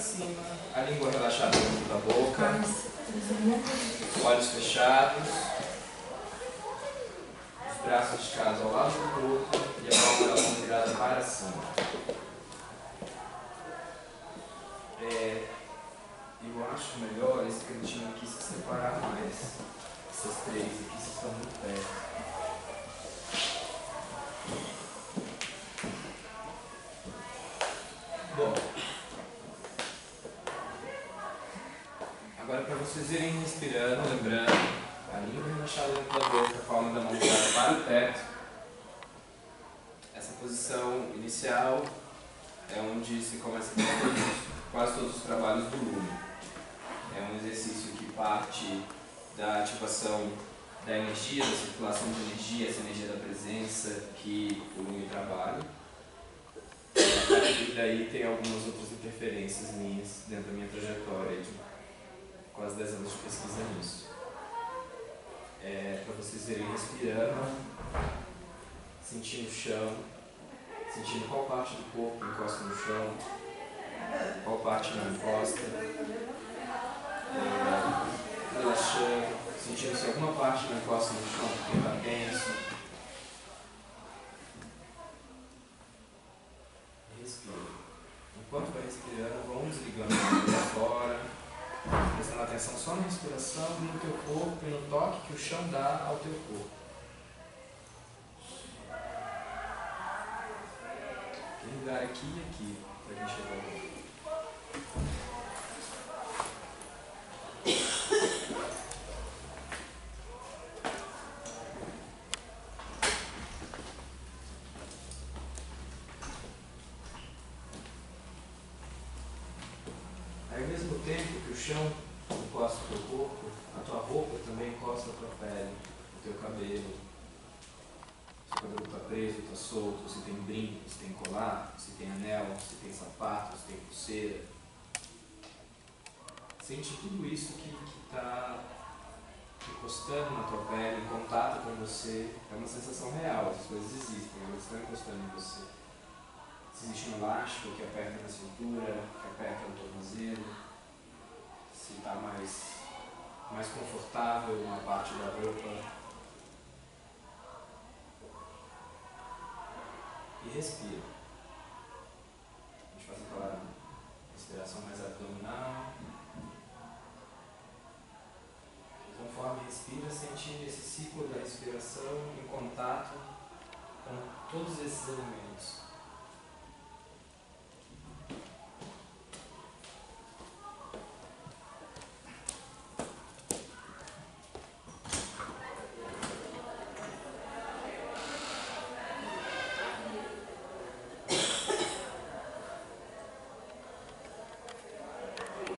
cima, a língua relaxada dentro da boca, olhos fechados, os braços esticados ao lado do corpo e a palma da mão virada para cima. Eu acho melhor esse cantinho aqui se separar mais. Essas três aqui estão muito perto. Bom, agora para vocês irem respirando, lembrando, a língua relaxada dentro da boca, a palma da mão virada para o teto. Essa posição inicial é onde se começa a fazer quase todos os trabalhos do Lumi. É um exercício que parte da ativação da energia, da circulação de energia, essa energia da presença que o Lumi trabalha. E daí tem algumas outras interferências minhas dentro da minha trajetória de quase 10 anos de pesquisa nisso. Para vocês verem respirando, sentindo o chão, sentindo qual parte do corpo encosta no chão, qual parte não encosta, relaxando, sentindo se alguma parte não encosta no chão porque está tenso. Respira. Enquanto vai respirando, vão desligando a mente fora, prestando atenção só na respiração e no teu corpo e no toque que o chão dá ao teu corpo. Aquele lugar aqui e aqui, para a gente chegar ao corpo. Aí, ao mesmo tempo que o chão encosta o teu corpo, a tua roupa também encosta a tua pele, o teu cabelo. Se o cabelo está preso, está solto, se tem brinco, se tem colar, se tem anel, se tem sapato, se tem pulseira. Sente tudo isso que está encostando na tua pele, em contato com você. É uma sensação real, as coisas existem, elas estão encostando em você. Se existe um elástico que aperta na cintura, que aperta no tornozelo, se está mais confortável uma parte da roupa. E respira. A gente faz aquela respiração mais abdominal. E conforme respira, sente esse ciclo da respiração em contato com todos esses elementos.